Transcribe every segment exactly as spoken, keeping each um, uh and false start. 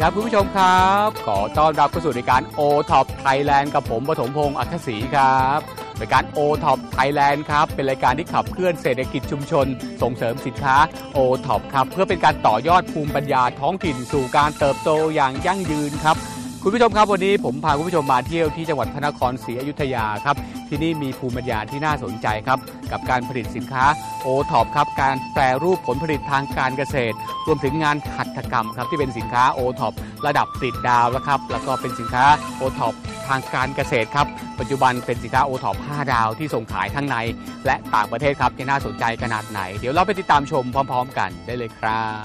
ครับคุณผู้ชมครับขอต้อนรับเข้าสู่รายการ โอ ท็อป Thailand กับผมปฐมพงษ์อัครศรีครับรายการ โอ ท็อป Thailand ครับเป็นรายการที่ขับเคลื่อนเศรษฐกิจชุมชนส่งเสริมสินค้า โอ ท็อป ครับเพื่อเป็นการต่อยอดภูมิปัญญาท้องถิ่นสู่การเติบโตอย่างยั่งยืนครับคุณผู้ชมครับวันนี้ผมพาคุณผู้ชมมาเที่ยวที่จังหวัดพระนครศรีอยุธยาครับที่นี่มีภูมิปัญญาที่น่าสนใจครับกับการผลิตสินค้า โอ ท็อป ครับการแปรรูปผลผลิตทางการเกษตรรวมถึงงานหัตถกรรมครับที่เป็นสินค้า โอ ท็อป ระดับติดดาวแล้วครับแล้วก็เป็นสินค้า โอ ท็อป ทางการเกษตรครับปัจจุบันเป็นสินค้า โอ ท็อป ห้าดาวที่ส่งขายทั้งในและต่างประเทศครับที่น่าสนใจขนาดไหนเดี๋ยวเราไปติดตามชมพร้อมๆกันได้เลยครับ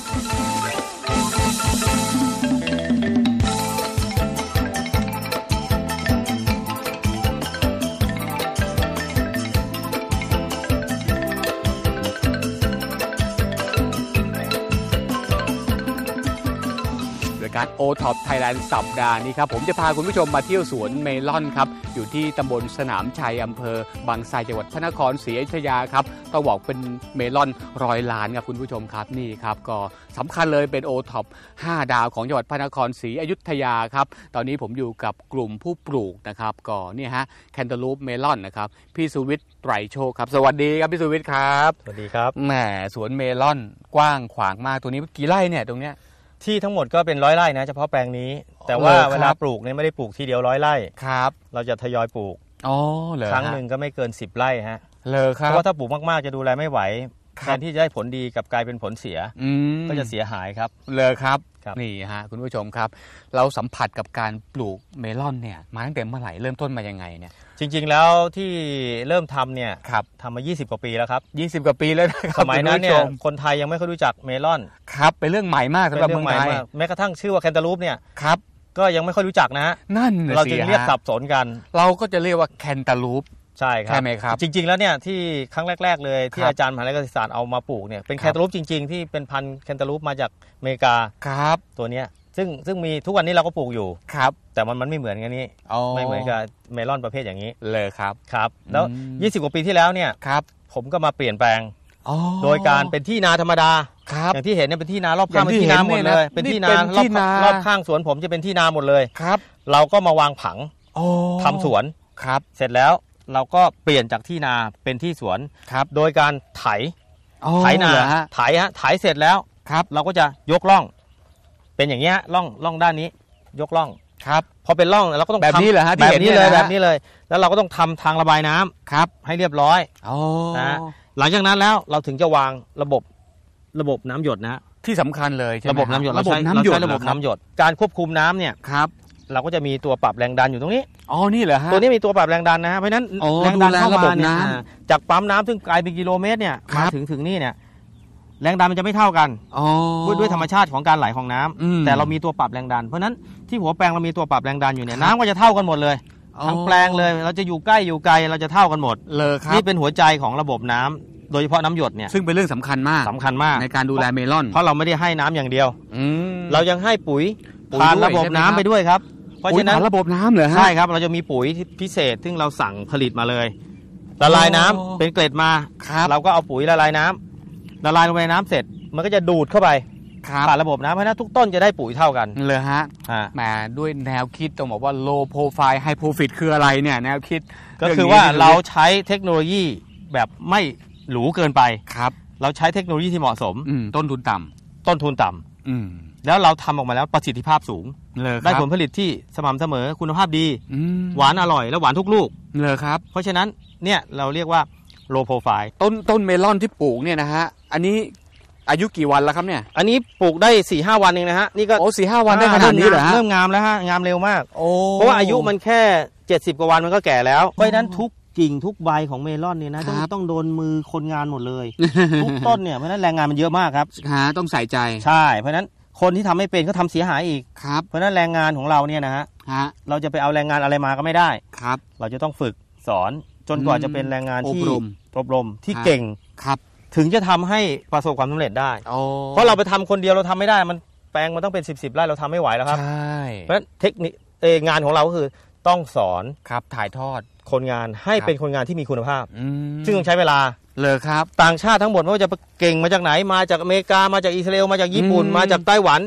การ โอ ท็อป Thailand สัปดาห์นี้ครับผมจะพาคุณผู้ชมมาเที่ยวสวนเมลอนครับอยู่ที่ตำบลสนามชัยอำเภอบางไทรจังหวัดพระนครศรีอยุธยาครับต้องบอกเป็นเมลอนร้อยล้านครับคุณผู้ชมครับนี่ครับก็สำคัญเลยเป็น โอ ท็อป ห้าดาวของจังหวัดพระนครศรีอยุธยาครับตอนนี้ผมอยู่กับกลุ่มผู้ปลูกนะครับก็นี่ฮะแคนตาลูปเมลอนนะครับพี่สุวิทย์ไตรโชคครับสวัสดีครับพี่สุวิทย์ครับสวัสดีครับแหมสวนเมลอนกว้างขวางมากตัวนี้กี่ไร่เนี่ยตรงเนี้ยที่ทั้งหมดก็เป็นร้อยไร่นะเฉพาะแปลงนี้แต่ว่าเวลาปลูกเนี่ยไม่ได้ปลูกทีเดียวร้อยไร่ครับเราจะทยอยปลูกอ๋อเหรอครั้งหนึ่งก็ไม่เกินสิบไร่ฮะเลยครับเพราะว่าถ้าปลูกมากๆจะดูแลไม่ไหวแทนที่จะได้ผลดีกับกลายเป็นผลเสียก็จะเสียหายครับเลยครับนี่ฮะคุณผู้ชมครับเราสัมผัสกับการปลูกเมลอนเนี่ยมาตั้งแต่เมื่อไหร่เริ่มต้นมายังไงเนี่ยจริงๆแล้วที่เริ่มทำเนี่ยทำมายี่สิบกว่าปีแล้วครับยี่สิบกว่าปีแล้วนะครับสมัยนั้นเนี่ยคนไทยยังไม่ค่อยรู้จักเมลอนครับเป็นเรื่องใหม่มากสำหรับเมืองไทยแม้กระทั่งชื่อว่าแคนตาลูปเนี่ยครับก็ยังไม่ค่อยรู้จักนะฮะนั่นเราจึงเรียกสับสนกันเราก็จะเรียกว่าแคนตาลูปใช่ครับใช่ไหมครับจริงๆแล้วเนี่ยที่ครั้งแรกๆเลยที่อาจารย์มหาวิทยาลัยเกษตรศาสตร์เอามาปลูกเนี่ยเป็นแคนตาลูปจริงๆที่เป็นพันธุ์แคนตาลูปมาจากอเมริกาครับตัวเนี้ยซึ่งซึ่งมีทุกวันนี้เราก็ปลูกอยู่ครับแต่มันมันไม่เหมือนกันนี้ไม่เหมือนกับเมลอนประเภทอย่างนี้เลยครับครับแล้วยี่สิบกว่าปีที่แล้วเนี่ยครับผมก็มาเปลี่ยนแปลงโดยการเป็นที่นาธรรมดาอย่างที่เห็นเนี่ยเป็นที่นารอบข้างเป็นที่นาหมดเลยเป็นที่นารอบรอบข้างสวนผมจะเป็นที่นาหมดเลยครับเราก็มาวางผังทำสวนครับเสร็จแล้วเราก็เปลี่ยนจากที่นาเป็นที่สวนครับโดยการไถไถนาไถฮะไถเสร็จแล้วครับเราก็จะยกร่องเป็นอย่างเงี้ยร่องร่องด้านนี้ยกร่องครับพอเป็นร่องเราก็ต้องแบบนี้เหรอฮะแบบนี้เลยแบบนี้เลยแล้วเราก็ต้องทำทางระบายน้ำครับให้เรียบร้อยนะหลังจากนั้นแล้วเราถึงจะวางระบบระบบน้ำหยดนะที่สำคัญเลยระบบน้ำหยดเราใช้เราใช้ระบบน้ำหยดการควบคุมน้ำเนี่ยครับเราก็จะมีตัวปรับแรงดันอยู่ตรงนี้อ๋อนี่เหรอฮะตัวนี้มีตัวปรับแรงดันนะฮะเพราะนั้นแรงดันเข้ามาเนี่ยจากปั๊มน้ำซึ่งไกลเป็นกิโลเมตรเนี่ยมาถึงถึงนี่เนี่ยแรงดันมันจะไม่เท่ากันด้วยธรรมชาติของการไหลของน้ำแต่เรามีตัวปรับแรงดันเพราะนั้นที่หัวแปลงเรามีตัวปรับแรงดันอยู่เนี่ยน้ำก็จะเท่ากันหมดเลยทั้งแปลงเลยเราจะอยู่ใกล้อยู่ไกลเราจะเท่ากันหมดเลยครับนี่เป็นหัวใจของระบบน้ำโดยเฉพาะน้ำหยดเนี่ยซึ่งเป็นเรื่องสำคัญมากสำคัญมากในการดูแลเมลอนเพราะเราไม่ได้ให้น้ำอย่างเดียวเรายังให้ปุ๋ยผ่านระบบน้ำไปด้วยครับเพราะฉะนั้นระบบน้ำเหรอฮะใช่ครับเราจะมีปุ๋ยพิเศษซึ่งเราสั่งผลิตมาเลยละลายน้ำเป็นเกล็ดมาเราก็เอาปุ๋ยละลายน้ำละลายลงไปในน้ำเสร็จมันก็จะดูดเข้าไปผ่านระบบน้ำเพราะนั้นทุกต้นจะได้ปุ๋ยเท่ากันเลยฮะแหมด้วยแนวคิดต้องบอกว่า low profile high profit คืออะไรเนี่ยแนวคิดก็คือว่าเราใช้เทคโนโลยีแบบไม่หรูเกินไปครับเราใช้เทคโนโลยีที่เหมาะสมต้นทุนต่ำต้นทุนต่ำแล้วเราทำออกมาแล้วประสิทธิภาพสูงได้ผลผลิตที่สม่ำเสมอคุณภาพดีหวานอร่อยและหวานทุกลูกเลยครับเพราะฉะนั้นเนี่ยเราเรียกว่า low profile ต้นต้นเมลอนที่ปลูกเนี่ยนะฮะอันนี้อายุกี่วันแล้วครับเนี่ยอันนี้ปลูกได้ สี่ห้า วันเองนะฮะนี่ก็โอ้สี่ห้าวันได้ขนาดนี้เหรอฮะเริ่มงามแล้วฮะงามเร็วมากเพราะว่าอายุมันแค่เจ็ดสิบกว่าวันมันก็แก่แล้วเพราะฉะนั้นทุกกิ่งทุกใบของเมลอนเนี่ยนะต้องต้องโดนมือคนงานหมดเลยทุกต้นเนี่ยเพราะฉะนั้นแรงงานมันเยอะมากครับต้องใส่ใจใช่เพราะฉะนั้นคนที่ทำไม่เป็นก็ทำเสียหายอีกครับเพราะฉะนั้นแรงงานของเราเนี่ยนะฮะเราจะไปเอาแรงงานอะไรมาก็ไม่ได้ครับเราจะต้องฝึกสอนจนกว่าจะเป็นแรงงานที่อบรมที่เก่งครับถึงจะทำให้ประสบความสำเร็จได้เพราะเราไปทำคนเดียวเราทำไม่ได้มันแปลงมันต้องเป็นสิบสิบไร่เราทำไม่ไหวแล้วครับใช่เพราะฉะนั้นเทคนิคงานของเราก็คือต้องสอนครับถ่ายทอดคนงานให้เป็นคนงานที่มีคุณภาพซึ่งต้องใช้เวลาเลยครับต่างชาติทั้งหมดไม่ว่าจะเก่งมาจากไหนมาจากอเมริกามาจากอิสราเอลมาจากญี่ปุ่นมาจากไต้หวัน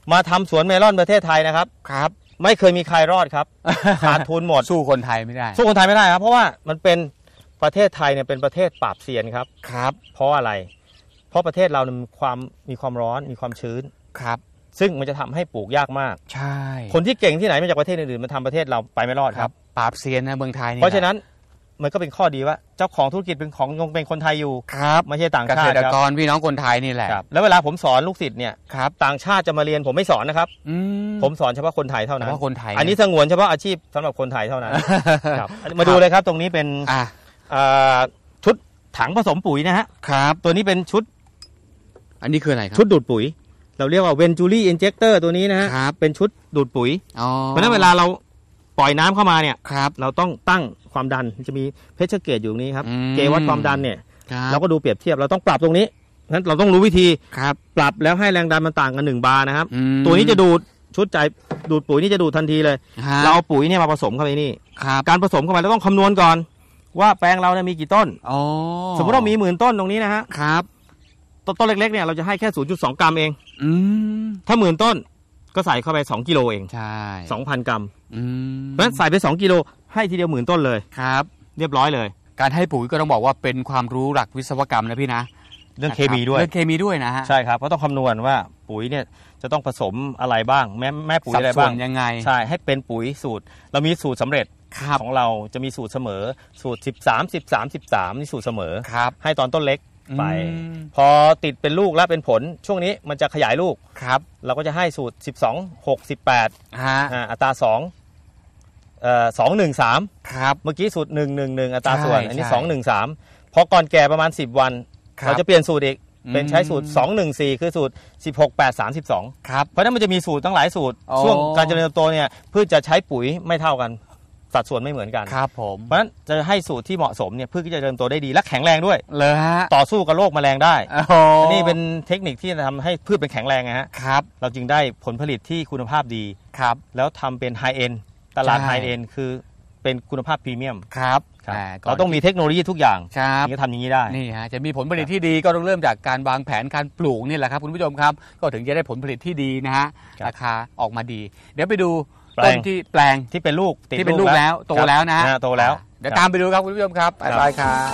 มาทำสวนเมลอนประเทศไทยนะครับครับไม่เคยมีใครรอดครับขาดทุนหมดสู้คนไทยไม่ได้สู้คนไทยไม่ได้ครับเพราะว่ามันเป็นประเทศไทยเนี่ยเป็นประเทศปราบเซียนครับครับเพราะอะไรเพราะประเทศเรามีความมีความร้อนมีความชื้นครับซึ่งมันจะทำให้ปลูกยากมากใช่คนที่เก่งที่ไหนมาจากประเทศอื่นๆมาทำประเทศเราไปไม่รอดครับปราบเซียนนะเมืองไทยนี่เพราะฉะนั้นมันก็เป็นข้อดีว่าเจ้าของธุรกิจเป็นของยงเป็นคนไทยอยู่ครับไม่ใช่ต่างชาติเกษตรกรพี่น้องคนไทยนี่แหละแล้วเวลาผมสอนลูกศิษย์เนี่ยครับต่างชาติจะมาเรียนผมไม่สอนนะครับผมสอนเฉพาะคนไทยเท่านั้นเฉพาะคนไทยอันนี้สงวนเฉพาะอาชีพสำหรับคนไทยเท่านั้นครับมาดูเลยครับตรงนี้เป็นชุดถังผสมปุ๋ยนะฮะครับตัวนี้เป็นชุดอันนี้คืออะไรครับชุดดูดปุ๋ยเราเรียกว่าเวนจูรี่อินเจคเตอร์ตัวนี้นะฮะเป็นชุดดูดปุ๋ยเพราะนั้นเวลาเราปล่อยน้ำเข้ามาเนี่ยเราต้องตั้งความดันจะมีเพชรเกจอยู่ตรงนี้ครับเกวัดความดันเนี่ยเราก็ดูเปรียบเทียบเราต้องปรับตรงนี้งั้นเราต้องรู้วิธีปรับแล้วให้แรงดันมันต่างกันหนึ่งบาร์นะครับตัวนี้จะดูดชุดใจดูดปุ๋ยนี่จะดูดทันทีเลยเราเอาปุ๋ยเนี่ยมาผสมเข้าไปนี่การผสมเข้าไปเราต้องคำนวณก่อนว่าแปลงเราเนี่ยมีกี่ต้นสมมติเรามีหมื่นต้นตรงนี้นะฮะต้นเล็กๆเนี่ยเราจะให้แค่ ศูนย์จุดสอง กรัมเองถ้าหมื่นต้นก็ใส่เข้าไปสองกิโลเองใช่สองพัน กรัมเพราะฉะนั้นใส่ไปสองกิโลให้ทีเดียวหมื่นต้นเลยครับเรียบร้อยเลยการให้ปุ๋ยก็ต้องบอกว่าเป็นความรู้หลักวิศวกรรมนะพี่นะเรื่องเคมีด้วยเรื่องเคมีด้วยนะฮะใช่ครับเพราะต้องคำนวณว่าปุ๋ยเนี่ยจะต้องผสมอะไรบ้างแม่แม่ปุ๋ยอะไรบ้างยังไงใช่ให้เป็นปุ๋ยสูตรเรามีสูตรสำเร็จของเราจะมีสูตรเสมอสูตรสิบสาม สิบสาม สิบสามนี่สูตรเสมอให้ตอนต้นเล็กไปพอติดเป็นลูกแล้วเป็นผลช่วงนี้มันจะขยายลูกครับเราก็จะให้สูตรสิบสอง หก สิบแปดอัตราสองเอ่อสอง หนึ่ง สามครับเมื่อกี้สูตรหนึ่ง หนึ่ง หนึ่งอัตราส่วนอันนี้สอง หนึ่ง สามพอก่อนแก่ประมาณสิบวันเราจะเปลี่ยนสูตรอีกเป็นใช้สูตรสอง หนึ่ง สี่คือสูตรสิบหก แปด สาม สิบสองครับเพราะนั้นมันจะมีสูตรตั้งหลายสูตรช่วงการเจริญเติบโตเนี่ยพืชจะใช้ปุ๋ยไม่เท่ากันสัดส่วนไม่เหมือนกันครับผมเพราะฉะนั้นจะให้สูตรที่เหมาะสมเนี่ยพืชก็จะเจริญโตได้ดีและแข็งแรงด้วยเลยฮะต่อสู้กับโรคแมลงได้อันนี้เป็นเทคนิคที่จะทำให้พืชเป็นแข็งแรงนะฮะครับเราจึงได้ผลผลิตที่คุณภาพดีครับแล้วทำเป็นไฮเอ็นตลาดไฮเอ็นคือเป็นคุณภาพพรีเมียมครับเราต้องมีเทคโนโลยีทุกอย่างถึงจะทำอย่างนี้ได้นี่ฮะจะมีผลผลิตที่ดีก็ต้องเริ่มจากการวางแผนการปลูกนี่แหละครับคุณผู้ชมครับก็ถึงจะได้ผลผลิตที่ดีนะฮะราคาออกมาดีเดี๋ยวไปดูต้นที่แปลงที่เป็นลูกที่เป็นลูกแล้วโตแล้วนะฮะโตแล้วเดี๋ยวตามไปดูครับคุณผู้ชมครับไปครับ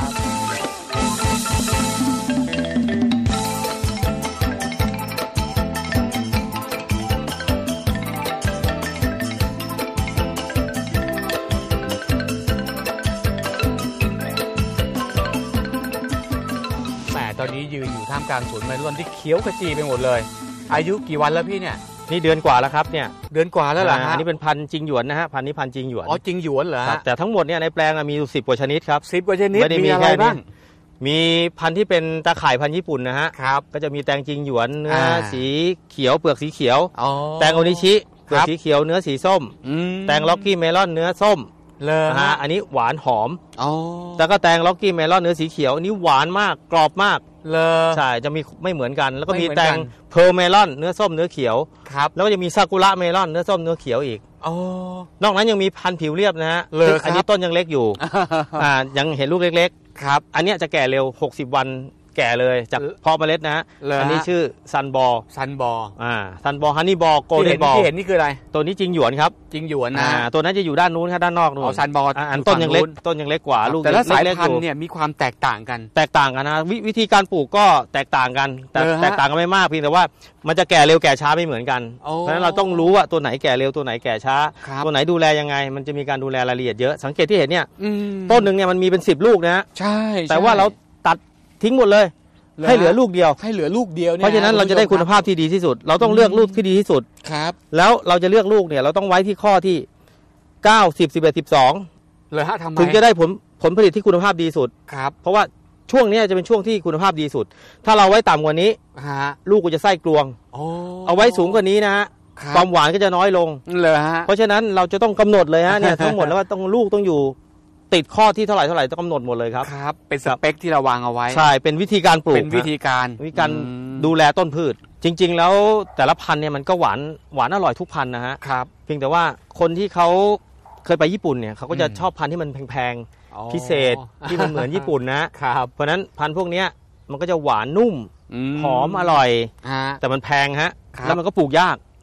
แหมตอนนี้ยืนอยู่ท่ามกลางสวนเมลอนที่เขียวขจีไปหมดเลยอายุกี่วันแล้วพี่เนี่ยนี่เดือนกว่าแล้วครับเนี่ยเดือนกว่าแล้วเหรอฮะอันนี้เป็นพันธุ์จิงหยวนนะฮะพันธุ์นี้พันธุ์จิงหยวนอ๋อจิงหยวนเหรอฮะแต่ทั้งหมดเนี่ยในแปลงมีสิบกว่าชนิดครับสิบกว่าชนิดมีอะไรบ้างมีพันธุ์ที่เป็นตาข่ายพันธุ์ญี่ปุ่นนะฮะครับก็จะมีแตงจิงหยวนเนื้อสีเขียวเปลือกสีเขียวแตงโอนิชิเปลือกสีเขียวเนื้อสีส้มแตงล็อกกี้เมลอนเนื้อส้มเลยฮะอันนี้หวานหอมแล้วก็แตงล็อกกี้เมลอนเนื้อสีเขียวอันนี้หวานมากกรอบมากเลยใช่จะมีไม่เหมือนกันแล้วก็มีแตงเพร์ลเมลอนเนื้อส้มเนื้อเขียวครับแล้วก็จะมีซากุระเมลอนเนื้อส้มเนื้อเขียวอีกนอกนั้นยังมีพันธุ์ผิวเรียบนะฮะอันนี้ต้นยังเล็กอยู่อ่ายังเห็นลูกเล็กๆครับอันนี้จะแก่เร็วหกสิบวันแก่เลยจากเพาะเมล็ดนะฮะอันนี้ชื่อซันบอลซันบอลอ่าซันบอลฮันนี่บอลโกลเด้นบอลที่เห็นนี่คืออะไรตัวนี้จิงหยวนครับจิงหยวนนะตัวนั้นจะอยู่ด้านนู้นครับด้านนอกนู้นอ๋อซันบอลอันต้นยังเล็กต้นยังเล็กกว่าลูกแต่ละสายพันธุ์เนี่ยมีความแตกต่างกันแตกต่างกันนะวิธีการปลูกก็แตกต่างกันแต่แตกต่างกันไม่มากเพียงแต่ว่ามันจะแก่เร็วแก่ช้าไม่เหมือนกันเพราะฉะนั้นเราต้องรู้ว่าตัวไหนแก่เร็วตัวไหนแก่ช้าตัวไหนดูแลยังไงมันจะมีการดูแลรายละเอียดเยอะสังเกตที่เห็นเนี่ยต้นหนึ่งเนี่ยมันมีเป็นสิบลูกนะใช่แต่ว่าเราตัดทิ้งหมดเลยให้เหลือลูกเดียวให้เหลือลูกเดียวเพราะฉะนั้นเราจะได้คุณภาพที่ดีที่สุดเราต้องเลือกลูกที่ดีที่สุดครับแล้วเราจะเลือกลูกเนี่ยเราต้องไว้ที่ข้อที่เก้า สิบ สิบเอ็ด สิบสองเลยฮะทำไมถึงจะได้ผลผลผลิตที่คุณภาพดีสุดครับเพราะว่าช่วงนี้จะเป็นช่วงที่คุณภาพดีสุดถ้าเราไว้ต่ำกว่านี้ลูกก็จะไส้กลวงเอาไว้สูงกว่านี้นะฮะความหวานก็จะน้อยลงเลยฮะเพราะฉะนั้นเราจะต้องกำหนดเลยฮะเนี่ยทั้งหมดแล้วว่าต้องลูกต้องอยู่ติดข้อที่เท่าไหร่เท่าไหร่ต้องกำหนดหมดเลยครับครับเป็นสเปคที่เราวางเอาไว้ใช่เป็นวิธีการปลูกเป็นวิธีการวิธีการดูแลต้นพืชจริงๆแล้วแต่ละพันธุ์เนี่ยมันก็หวานหวานอร่อยทุกพันธุ์นะฮะครับเพียงแต่ว่าคนที่เขาเคยไปญี่ปุ่นเนี่ยเขาก็จะชอบพันธุ์ที่มันแพงๆพิเศษที่มันเหมือนญี่ปุ่นนะครับเพราะนั้นพันธุ์พวกนี้มันก็จะหวานนุ่มหอมอร่อยแต่มันแพงฮะแล้วมันก็ปลูกยาก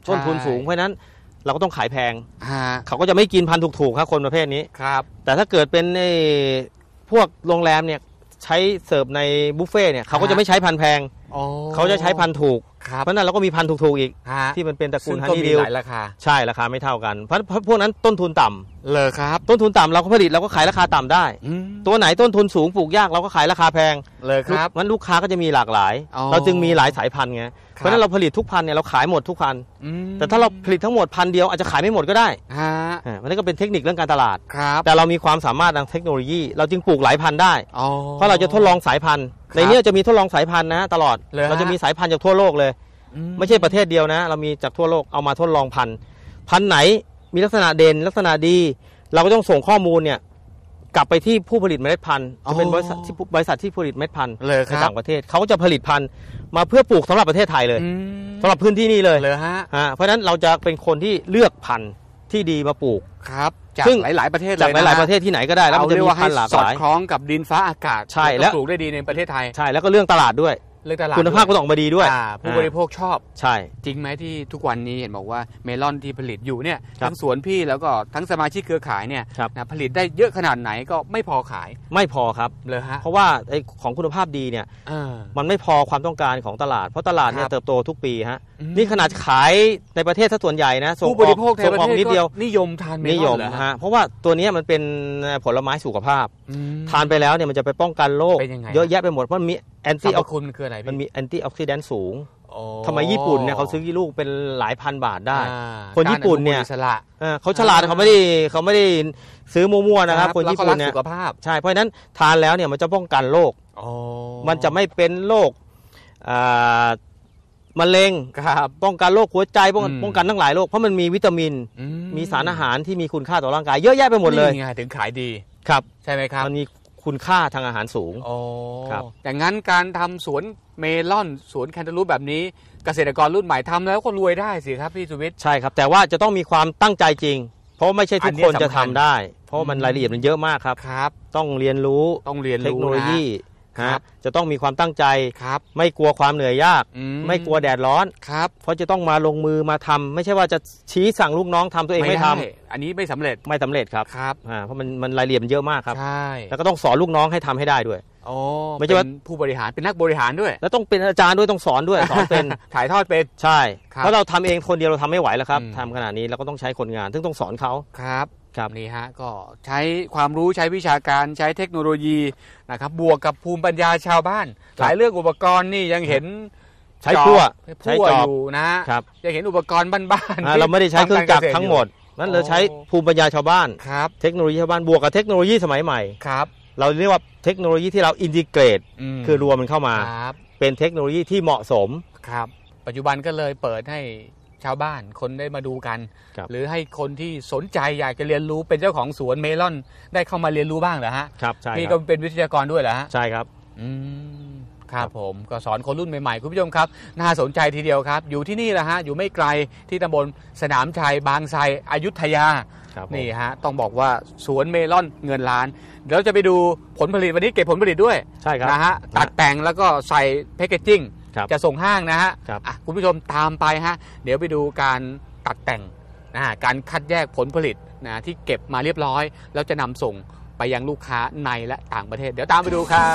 ต้นทุนสูงเพราะนั้นเราก็ต้องขายแพงฮะเขาก็จะไม่กินพันธุ์ถูกๆครับคนประเภทนี้ครับแต่ถ้าเกิดเป็นในพวกโรงแรมเนี่ยใช้เสิร์ฟในบุฟเฟ่เนี่ยเขาก็จะไม่ใช้พันธุ์แพงอ๋อเขาจะใช้พันธุ์ถูกครับเพราะนั้นเราก็มีพันธุ์ถูกๆอีกฮะที่มันเป็นตระกูซึ่ลงฮันก็นี่มีดิวหลายราคาใช่ราคาไม่เท่ากันเพราะเพราะพวกนั้นต้นทุนต่ำเลยครับต้นทุนต่ำเราก็ผลิตเราก็ขายราคาต่ำได้อืมตัวไหนต้นทุนสูงปลูกยากเราก็ขายราคาแพงเลยครับงั้นลูกค้าก็จะมีหลากหลายอ๋อเราจึงมีหลายสายพันธุ์ไงเพราะฉะนั้นเราผลิตทุกพันธุ์เนี่ยเราขายหมดทุกพันธุ์อืมแต่ถ้าเราผลิตทั้งหมดพันเดียวอาจจะขายไม่หมดก็ได้ฮะอ่ามันนี่ก็เป็นเทคนิคเรื่องการตลาดครับแต่เรามีความสามารถทางเทคโนโลยี เราจึงปลูกหลายพันธุ์ได้อ๋อเพราะเราจะทดลองสายพันธุ์ครับในนี้จะมีทดลองสายพันธุ์นะตลอดเลยฮะเราจะมีสายพันธุ์จากทั่วโลกเลยอืไม่ใช่ประเทศเดียวนะ เรามีจากทั่วโลกเอามาทดลองพันธุ์พันธุ์ไหนมีลักษณะเด่นลักษณะดี เราก็ต้องส่งข้อมูลเนี่ยกลับไปที่ผู้ผลิตเมล็ดพันธุ์จะเป็นบริษัทที่บริษัทที่ผลิตเมล็ดพันธุ์เลยคในรับต่างประเทศเขาก็จะผลิตพันธุ์มาเพื่อปลูกสำหรับประเทศไทยเลยอืมสำหรับพื้นที่นี่เลยเลยฮะฮะเพราะฉะนั้นเราจะเป็นคนที่เลือกพันธุ์ที่ดีมาปลูกครับจากซึ่งหลาย ๆ ประเทศเลยจากหนะลายๆประเทศที่ไหนก็ได้แล้วมันจะมีพันธุ์หลากสหอดลายคล้องกับดินฟ้าอากาศใช่แล้แล้ว วปลูกได้ดีในประเทศไทยใช่แล้วก็เรื่องตลาดด้วยเรื่องตลาดคุณภาพก็ด้วยต้องออกมาดีด้วยอ่าผู้บริโภคชอบใช่จริงไหมที่ทุกวันนี้เห็นบอกว่าเมลอนที่ผลิตอยู่เนี่ยครับทั้งสวนพี่แล้วก็ทั้งสมาชิกเครือข่ายเนี่ยครับนะผลิตได้เยอะขนาดไหนก็ไม่พอขายไม่พอครับเลยฮะเพราะว่าไอ้ของคุณภาพดีเนี่ยเออมันไม่พอความต้องการของตลาด เพราะตลาดเนี่คยรับเติบโตทุกปีฮะอืมนี่ขนาดขายในประเทศซะส่วนใหญ่นะส่งผู้อบ อกริโภคในส่งประออกเทศนิดเดียวก็นิยมทานเมนิลยอนมเหรอฮะฮะเพราะว่าตัวเนี้ยมันเป็นผลไม้สุขภาพอืมทานไปแล้วเนี่ยมันจะไปป้องกันโรคเป็นยังไงเยอะแยะไปหมดเพราะมันมีแอนสรตี้รพคุณคืออะไรพี่มันมีแอนตี้ออกซิแดนต์สูงโอ้ทำไมญี่ปุ่นเนี่ยเขาซื้อกี่ลูกเป็นหลายพันบาทได้อ่าคนญี่ปุ่นเนี่ยการอนุมูลอิสระเออเขาฉลาดเขาไม่ได้เขาไม่ได้ซื้อมั่วๆนะครับ คนแล้วญี่ก็ปุ่รันกเนี่ยสุขภาพใช่เพราะฉะนั้นทานแล้วเนี่ยมันจะป้องกันโรคโอ้มันจะไม่เป็นโรคอ่ามะเร็งครับป้องกันโรคหัวใจป้องกันอืมป้องกันทั้งหลายโรคเพราะมันมีวิตามินอืมีสารอาหารที่มีคุณค่าต่อร่างกายเยอะแยะไปหมดเลยนี่ไงถึงขายดีครับใช่ไหมครับมันมีคุณค่าทางอาหารสูงโอ้ครับอย่างนั้นการทำสวนเมลอนสวนแคนตาลูปแบบนี้เกษตรกรรุ่นใหม่ทำแล้วก็รวยได้สิครับพี่สุวิทย์ใช่ครับ แต่ว่าจะต้องมีความตั้งใจจริง เพราะไม่ใช่ทุอักนนี้คนจะสำคัทำญได้ เพราะว่ามันรายละเอียดมันเยอะมากครับครับต้องเรียนรู้ต้องเรียนเทครู้โนโลยีครัฮะบจะต้องมีความตั้งใจครับไม่กลัวความเหนื่อยยากอืไม่กลัวแดดร้อนครับเพราะจะต้องมาลงมือมาทำไม่ใช่ว่าจะชี้สั่งลูกน้องทำตัวเองไม่ทำด้อันนี้ไม่สำเร็จไม่สำเร็จครับครับอ่าเพราะมันมันรายละเอียดมันเยอะมากครับใช่แล้วก็ต้องสอนลูกน้องให้ทำให้ได้ด้วยโอ้ไม่ใช่ว่าเป็นผู้บริหารเป็นนักบริหารด้วยแล้วต้องเป็นอาจารย์ด้วยต้องสอนด้วย สอนเป็นถ่ายทอดเป็นใช่ครับเพราะเราทำเองคนเดียวเราทำไม่ไหวแล้วครับอืมทำขนาดนี้เราก็ต้องใช้คนงานซึ่งต้องสอนเขาครับครับนี่ฮะก็ใช้ความรู้ใช้วิชาการใช้เทคโนโลยีนะครับบวกกับภูมิปัญญาชาวบ้าน หลายเรื่องอุปกรณ์นี่ยังเห็นใช้พั่วจอบใช้พั่วจอบอยู่นะฮะครับยังเห็นอุปกรณ์บ้านๆอ่าที่เราไม่ได้ใช้เครื่องจักรทำาเษทั้งหมดอยู่นั้นเราใช้โอ้ภูมิปัญญาชาวบ้านครับเทคโนโลยีชาวบ้านบวกกับเทคโนโลยีสมัยใหม่ครับเราเรียกว่าเทคโนโลยีที่เราอินทิเกรตมคือรวมมันเข้ามาครับเป็นเทคโนโลยีที่เหมาะสมครับ ปัจจุบันก็เลยเปิดให้ชาวบ้านคนได้มาดูกันครับหรือให้คนที่สนใจอยากจะเรียนรู้เป็นเจ้าของสวนเมลอน ได้เข้ามาเรียนรู้บ้างเหรอฮะครับใช่นี่คก็รับเป็นวิทยากรด้วยเหรอฮะใช่ครับอืมครับผมก็สอนคนรุ่นใหม่ๆคุณผู้ชมครับน่าสนใจทีเดียวครับ อยู่ที่นี่แหละฮะอยู่ไม่ไกลที่ตำบลสนามชัยบางไทรอยุธยาครับผมนี่ฮะต้องบอกว่าสวนเมลอนเงินล้าน เดี๋ยวเราจะไปดูผลผลิตวันนี้เก็บผลผลิตด้วยใช่ครับนะฮะตัดแต่งแล้วก็ใส่แพคเกจจิ้งครับจะส่งห้างนะฮะครับอ่ะคุณผู้ชมตามไปฮะเดี๋ยวไปดูการตัดแต่งนะฮะการคัดแยกผลผลิตนะที่เก็บมาเรียบร้อย แล้วจะนำส่งไปยังลูกค้าในและต่างประเทศ เดี๋ยวตามไปดูครับ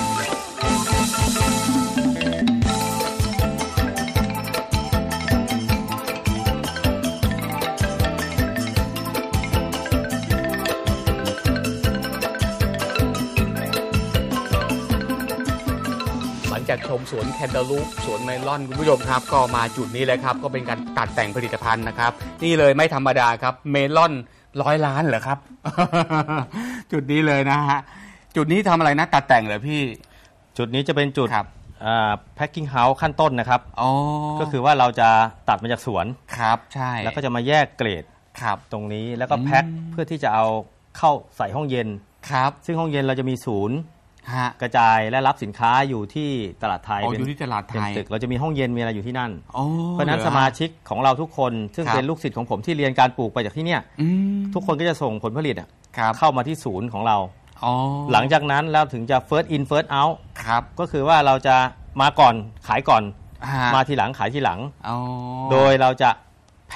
หลังจากชมสวนแคนตาลูปสวนเมลอนคุณผู้ชมครับ ก็มาจุดนี้เลยครับ ก็เป็นการตัดแต่งผลิตภัณฑ์นะครับ นี่เลยไม่ธรรมดาครับเมลอนร้อยล้านเหรอครับ จุดนี้เลยนะฮะจุดนี้ทำอะไรนะตัดแต่งเหรอพี่จุดนี้จะเป็นจุดครับแพ็คกิ้งเฮาส์ขั้นต้นนะครับอ๋อก็คือว่าเราจะตัดมาจากสวนครับใช่แล้วก็จะมาแยกเกรดครับตรงนี้แล้วก็อืมแพ็คเพื่อที่จะเอาเข้าใส่ห้องเย็นครับซึ่งห้องเย็นเราจะมีศูนย์ฮะกระจายและรับสินค้าอยู่ที่ตลาดไทยอ๋อเป็นอยู่ที่ตลาดไทเป็นยตึกเราจะมีห้องเย็นมีอะไรอยู่ที่นั่นอ๋อเพราะฉะนั้นหอสมาชิกของเราทุกคน ซึ่งครับเป็นลูกศิษย์ของผมที่เรียนการปลูกไปจากที่เนี่ยอืมทุกคนก็จะส่งผลผลิตอะครับเข้ามาที่ศูนย์ของเราอ๋อหลังจากนั้นเราถึงจะ first in first out ครับก็คือว่าเราจะมาก่อนขายก่อนฮะมาทีหลังขายทีหลังอ๋อโดยเราจะ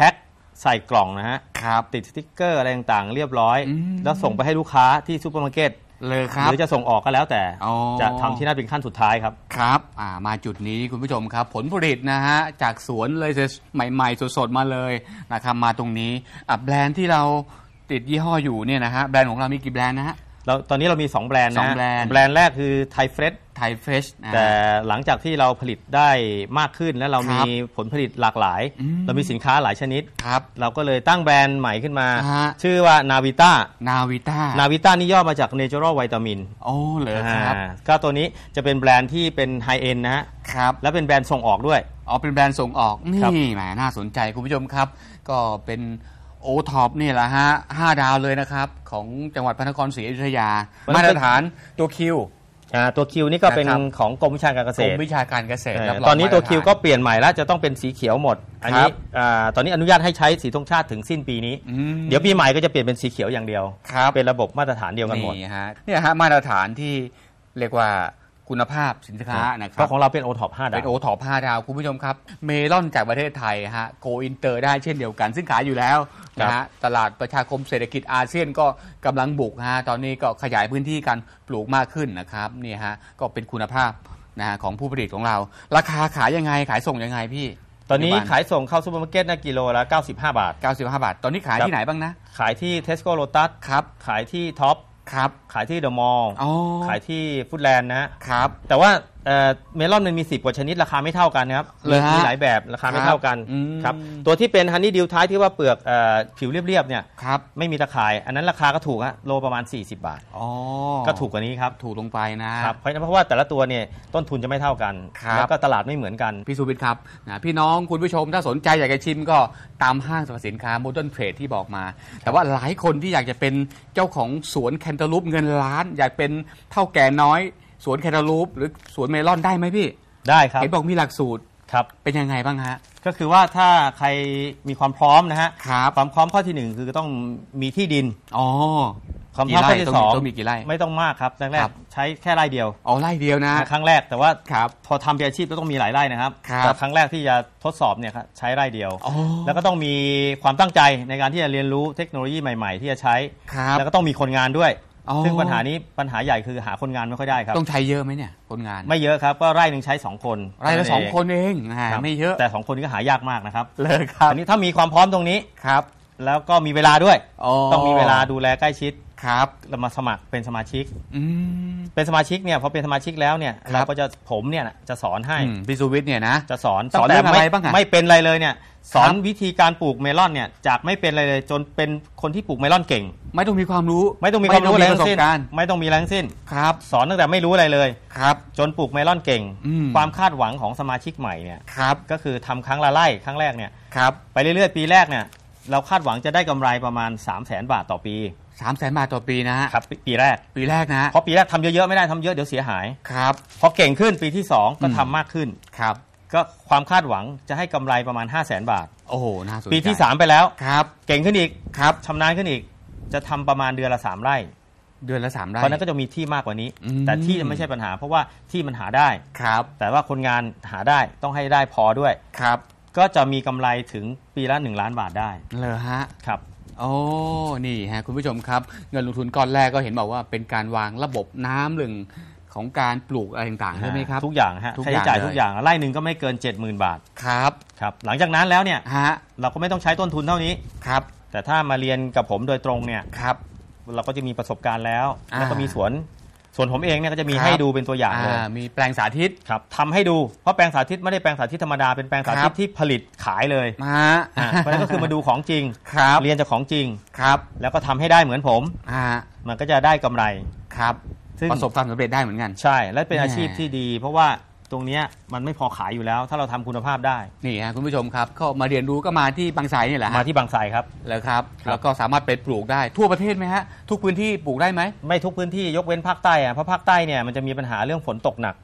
พ็คใส่กล่องนะฮะครับติดสติ๊กเกอร์อะไรต่างๆเรียบร้อยอืมแล้วส่งไปให้ลูกค้าที่ซูเปอร์มาร์เก็ตเลยครัหบรือจะส่งออกก็แล้วแต่อ๋อจะทำที่นั่นเป็นขั้นสุดท้ายครับครับอ่ามาจุดนี้คุณผู้ชมครับ ผลผลิตนะฮะจากสวนเลยใหม่ๆสดๆมาเลยนะครับมาตรงนี้อ่ะแบรนด์ที่เราติดยี่ห้ออยู่เนี่ยนะฮะแบรนด์ของเรามีกี่แบรนด์นะฮะเราตอนนี้เรามีสองแบรนด์สองนะแบรนด์แบรนด์แรกคือไทยเฟรชไทยเฟรชแต่หลังจากที่เราผลิตได้มากขึ้นและเราครัมีบผลผลิตหลากหลายอืมเรามีสินค้าหลายชนิดครับเราก็เลยตั้งแบรนด์ใหม่ขึ้นมาฮะชื่อว่านาวิต้านาวิต้านาวิต้านี่ย่อมาจาก Natural Vitamin โอ้เลยครับอ่าก็ตัวนี้จะเป็นแบรนด์ที่เป็นไฮเอ็นนะฮะครับและเป็นแบรนด์ส่งออกด้วยอ๋อเป็นแบรนด์ส่งออกครับนี่แหมน่าสนใจคุณผู้ชมครับ ก็เป็นโอท็อปนี่แหละฮะห้าดาวเลยนะครับ ของจังหวัดพระนครศรีอยุธยา มาตรฐานตัวคิวอ่าตัวคิวนี่ก็เป็นนะครับของกรมวิชาการเกกษรตมรวิชาการเกษตรเอ่อรับรองตอนนี้ตัวมาตรฐาคิวก็เปลี่ยนใหม่แล้วจะต้องเป็นสีเขียวหมด อันนี้ครับอ่าตอนนี้อนุญาตให้ใช้สีธงชาติถึงสิ้นปีนี้อืมเดี๋ยวปีใหม่ก็จะเปลี่ยนเป็นสีเขียวอย่างเดียวครับเป็นระบบมาตรฐานเดียวกันหมดนี่ฮะเนี่ยฮะมาตรฐานที่เรียกว่าคุณภาพสินค้านะคเพรับราะของเราเป็นโอท็อปห้าดาเป็นวโอท็อปห้าดาวคุณผู้ชมครับ เมลอนจากประเทศไทยฮะโกอินเตอร์ได้เช่นเดียวกัน ซึ่งขายอยู่แล้วนะฮะตลาดประชาคมเศรษฐกิจอาเซียนก็กำลังบุกฮะตอนนี้ก็ขยายพื้นที่การปลูกมากขึ้นนะครับนี่ฮะก็เป็นคุณภาพนะฮะของผู้ผลิตของเรา ราคาขายยังไงขายส่งยังไงพี่ตอนนี้ปัจจุบัขายส่งเข้าซูเปอร์มาร์เก็ตนะกิโลละเก้าสิบห้าบาทเก้าสิบห้าบาท ตอนนี้ขายครับที่ไหนบ้างนะขายที่เทสโก้โ o ตัสครับขายที่ท็อปครับขายที่เดอะมอลล์อ๋อขายที่ฟู้ดแลนด์นะฮะครับแต่ว่าเอ่อเมลอนมันมีสิบกว่าชนิดราคาไม่เท่ากันนะครับเหรอฮะมีหลายแบบราคาไม่เท่ากันอืมครับตัวที่เป็นฮันนี่ดิวท้ายที่ว่าเปลือกเอ่อผิวเรียบๆเนี่ยครับไม่มีตะข่าย อันนั้นราคาก็ถูกฮะโลประมาณสี่สิบบาทอ๋อก็ถูกกว่านี้ครับถูกลงไปนะครับเพราะเพราะว่าแต่ละตัวเนี่ยต้นทุนจะไม่เท่ากันครับแล้วก็ตลาดไม่เหมือนกันพี่สุวิทย์ครับนะพี่น้องคุณผู้ชมถ้าสนใจอยากจะชิมก็ตามห้างสรรพสินค้าโมเดิร์นเทรดที่บอกมา แต่ว่าหลายคนที่อยากจะเป็นเจ้าของสวนแคนตาลูปเงินล้าน อยากเป็นเท่าแก่น้อยสวนแคนตาลูปหรือสวนเมลอนได้ไหมพี่ได้ครับเห็นบอกมีหลักสูตรครับเป็นยังไงบ้างฮะก็คือว่าถ้าใครมีความพร้อมนะฮะครับความพร้อมข้อที่หนึ่งคือต้องมีที่ดินอ๋อความพร้อมข้อที่สองต้องมีกี่ไร่ไม่ต้องมากครับแรคกรับๆใช้แค่ไร่เดียวอ๋อไร่เดียวนะครั้งแรกแต่ว่าครับพอทำเป็นอาชีพก็ต้องมีหลายไร่นะครับครับแต่ครั้งแรกที่จะทดสอบเนี่ยครับใช้ไร่เดียวอ๋อแล้วก็ต้องมีความตั้งใจในการที่จะเรียนรู้เทคโนโลยีใหม่ ๆ ที่จะใช้ครับแล้วก็ต้องมีคนงานด้วยอ๋อซึ่งปัญหานี้ปัญหาใหญ่คือหาคนงานไม่ค่อยได้ครับต้องใช้เยอะไหมเนี่ยคนงานไม่เยอะครับก็ไร่หนึ่งใช้สองคนไร่ละสองคนเองอ่าครับไม่เยอะแต่สองคนนี้ก็หายากมากนะครับเลยครับอันนี้ถ้ามีความพร้อมตรงนี้ครับแล้วก็มีเวลาด้วยอ๋อต้องมีเวลาดูแลใกล้ชิดครับเรามาสมัครเป็นสมาชิกอืมเป็นสมาชิกเนี่ยพอเป็นสมาชิกแล้วเนี่ยครับเราก็จะผมเนี่ยนะจะสอนให้อืมพี่สุวิทย์เนี่ยนะจะสอนสอนตั้เรื่องอะไรม่บ้างอะไม่เป็นอะไรเลยเนี่ยสอนครับวิธีการปลูกเมลอนเนี่ยจากไม่เป็นอะไรเลยจนเป็นคนที่ปลูกเมลอนเก่งไม่ต้องมีความรู้ไม่ต้องมีความรู้อะไรปทั้ระงสบสิ้นการณ์ไม่ต้องมีอะไรทั้งสิ้นครับสอนตั้งแต่ไม่รู้อะไรเลยครับจนปลูกเมลอนเก่งอืมความคาดหวังของสมาชิกใหม่เนี่ยครับก็คือทำครั้งละไร่ครั้งแรกเนี่ยครับไปเรื่อยๆปีแรกเนี่ยเราคาดหวังจะได้กำไรประมาณ สามแสน บาทต่อปีสามแสนบาทต่อปีนะฮะครับปีปีแรกปีแรกนะเพราะปีแรกทำเยอะๆไม่ได้ทำเยอะเดี๋ยวเสียหายครับพอเก่งขึ้นปีที่สองก็อืมทำมากขึ้นครับก็ความคาดหวังจะให้กำไรประมาณ ห้าแสน บาทโอ้โหน่าสนใจปีที่สามไปแล้วครับเก่งขึ้นอีกครับชำนาญขึ้นอีก จะทำประมาณเดือนละสามไร่เดือนละสามไร่เพราะฉะนั้นก็จะมีที่มากกว่านี้อืมแต่ที่ไม่ใช่ปัญหา เพราะว่าที่มันหาได้ครับแต่ว่าคนงานหาได้ต้องให้ได้พอด้วยครับก็จะมีกำไรถึงปีละหนึ่งล้านบาทได้เลยฮะครับโอ้ นี่ฮะคุณผู้ชมครับ เงินลงทุนก้อนแรกก็เห็นบอกว่าเป็นการวางระบบน้ำเรื่องของการปลูกอะไรต่างๆใช่ไหมครับทุกอย่างฮะทุกค่าอย่างใช้จ่ายเลยทุกอย่างไร่หนึ่งก็ไม่เกิน เจ็ดหมื่น บาทครับครับหลังจากนั้นแล้วเนี่ยฮะเราก็ไม่ต้องใช้ต้นทุนเท่านี้ครับแต่ถ้ามาเรียนกับผมโดยตรงเนี่ยครับเราก็จะมีประสบการณ์แล้วอ่าแล้วก็มีสวนสวนผมเองเนี่ยก็จะมีครับให้ดูเป็นตัวอย่างเลยอ่ามีแปลงสาธิตครับทำให้ดูเพราะแปลงสาธิตไม่ได้แปลงสาธิตธรรมดาเป็นแปลงสาธิครัตบที่ผลิตขายเลยมาอ่าเพราะฉะนั้นก็คือมาดูของจริงครับเรียนจากของจริงครับแล้วก็ทำให้ได้เหมือนผมอ่ามันก็จะได้กำไรครับซึ่งประสบความสำเร็จได้เหมือนกันใช่และเป็นแหม่อาชีพที่ดี เพราะว่าตรงเนี้ยมันไม่พอขายอยู่แล้ว ถ้าเราทำคุณภาพได้นี่ฮะคุณผู้ชมครับก็มาเรียนรู้ก็มาที่บางไทรนี่แหละฮะมาที่บางไทรครับแล้วครับครับแล้วก็สามารถไปปลูกได้ทั่วประเทศไหมฮะทุกพื้นที่ปลูกได้ไหมไม่ทุกพื้นที่ยกเว้นภาคใต้อะเพราะภาคใต้เนี่ยมันจะมีปัญหาเรื่องฝนตกหนัก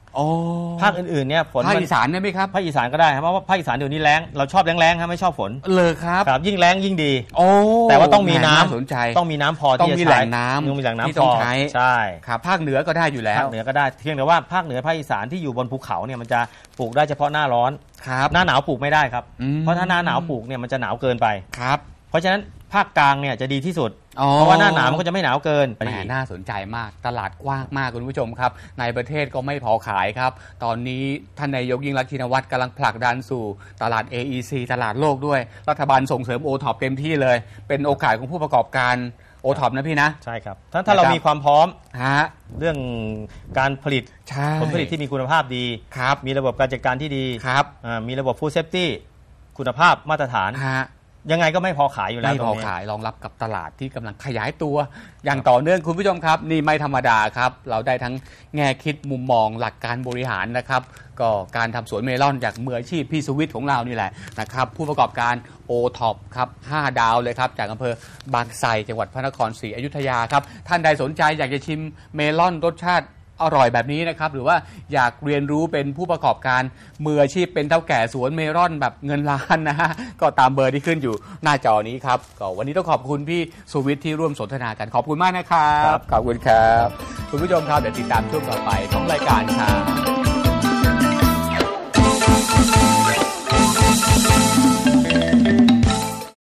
ภาคอื่นๆเนี่ยฝนภาคอีสานได้ไหมครับภาคอีสานก็ได้ครับเพราะว่าภาคอีสานเดี๋ยวนี้แล้งเราชอบแล้งๆครับไม่ชอบฝนเลยครับครับยิ่งแล้งยิ่งดีโอ้แต่ว่าต้องมีน้ำสนใจต้องมีน้ำพอที่จะใช้ต้องมีแหล่งน้ำต้องมีแหล่งน้ำที่ต้องใช้ใช่ครับภาคเหนือก็ได้อยู่แล้วภาคเหนือก็ได้เพียงแต่ว่าภาคเหนือภาคอีสานที่อยู่บนภูเขาเนี่ยมันจะปลูกได้เฉพาะหน้าร้อนครับหน้าหนาวปลูกไม่ได้ครับเพราะถ้าหน้าหนาวปลูกเนี่ยมันจะหนาวเกินไปครับเพราะฉะนั้นภาคกลางเนี่ยจะดีที่สุดเพราะว่าหน้าหนาวมันก็จะไม่หนาวเกินแหมน่าสนใจมากตลาดกว้างมากคุณผู้ชมครับในประเทศก็ไม่พอขายครับตอนนี้ท่านนายกยิ่งรักษณ์ชินวัตรกำลังผลักดันสู่ตลาด เอ อี ซี ตลาดโลกด้วยรัฐบาลส่งเสริม โอ ท็อป เต็มที่เลยเป็นโอกาสของผู้ประกอบการ โอ ท็อป นะพี่นะใช่ครับถ้าถ้าเรามีความพร้อมฮะเรื่องการผลิตผลผลิตที่มีคุณภาพดีครับมีระบบการจัดการที่ดีครับมีระบบฟู้ดเซฟตี้คุณภาพมาตรฐานยังไงก็ไม่พอขายอยู่แล้วไม่พอขายรองรับกับตลาดที่กำลังขยายตัวอย่างต่อเนื่องคุณผู้ชมครับนี่ไม่ธรรมดาครับเราได้ทั้งแง่คิดมุมมองหลักการบริหารนะครับก็การทำสวนเมลอนจากมืออาชีพพี่สุวิทย์ของเรานี่แหละนะครับผู้ประกอบการ โอ ท็อป ครับห้าดาวเลยครับจากอำเภอบางไทรจังหวัดพระนครศรีอยุธยาครับท่านใดสนใจอยากจะชิมเมลอนรสชาติอร่อยแบบนี้นะครับหรือว่าอยากเรียนรู้เป็นผู้ประกอบการมืออาชีพเป็นเท่าแก่สวนเมลอนแบบเงินล้านนะฮะก็ตามเบอร์ที่ขึ้นอยู่หน้าจอนี้ครับก็วันนี้ต้องขอบคุณพี่สุวิทย์ที่ร่วมสนทนากันขอบคุณมากนะครับขอบคุณครับคุณผู้ชมครับเดี๋ยวติดตามช่วงต่อไปของรายการครับ